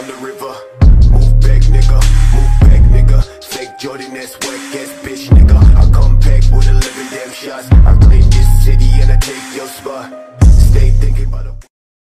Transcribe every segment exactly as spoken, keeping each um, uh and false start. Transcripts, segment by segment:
on the river. Move back, nigga, move back, nigga. Fake Jordan, that's whack ass bitch, nigga. I come back with eleven damn shots. I claim this city and I take your spot. Stay thinking about a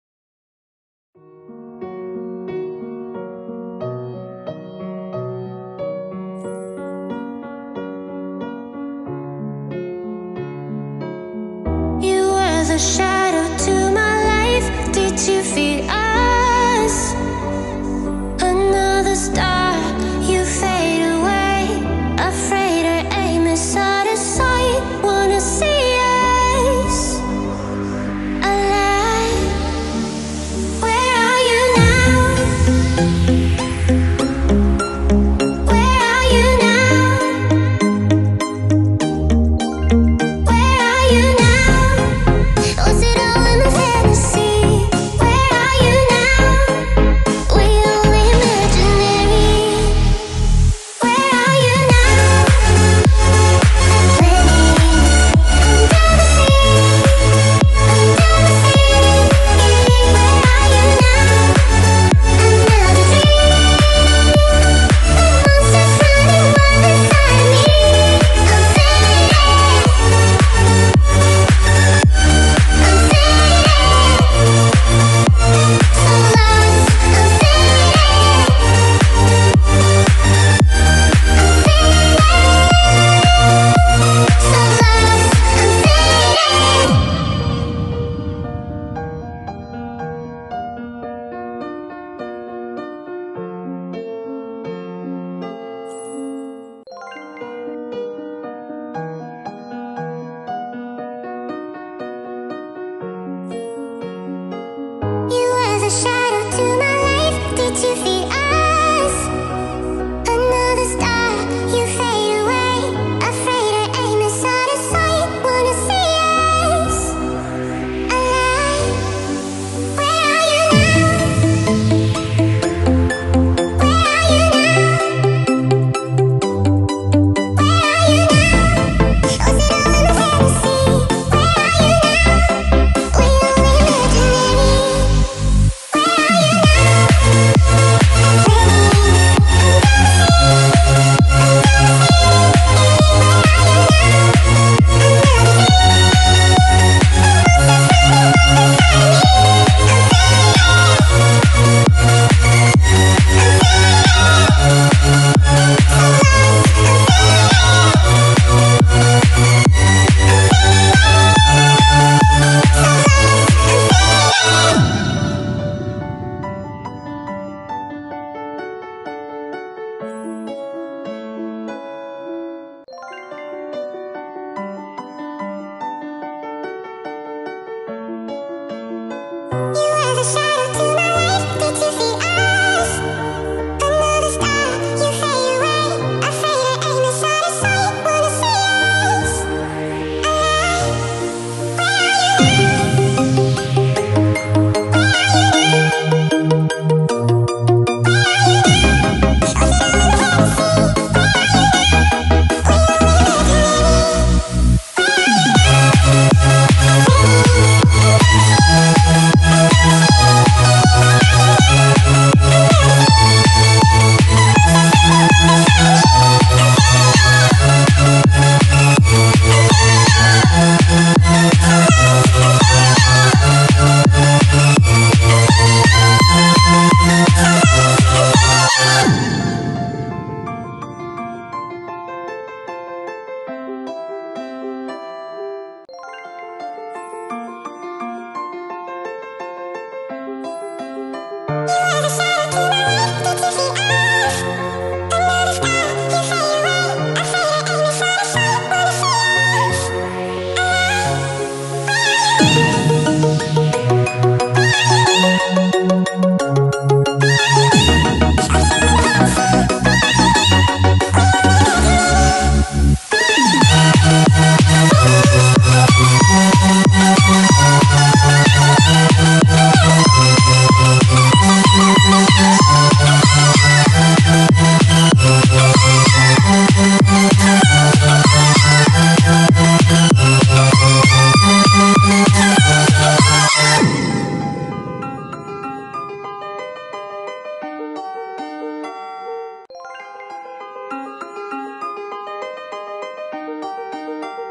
a shadow to my life. Did you feed us another star? You fade away, afraid our aim is out of sight. Wanna see us alive. Where are you now? Where are you now? Where are you now? Was it all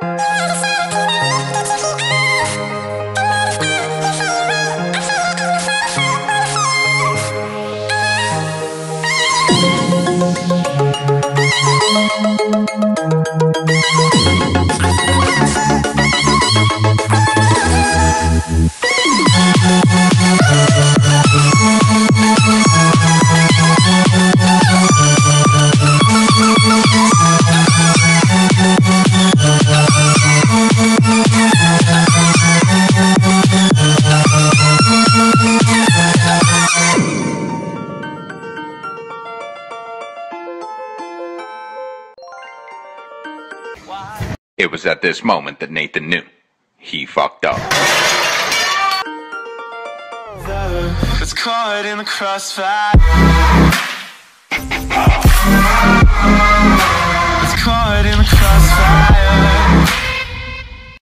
It was at this moment that Nathan knew he fucked up. It's caught in the crossfire.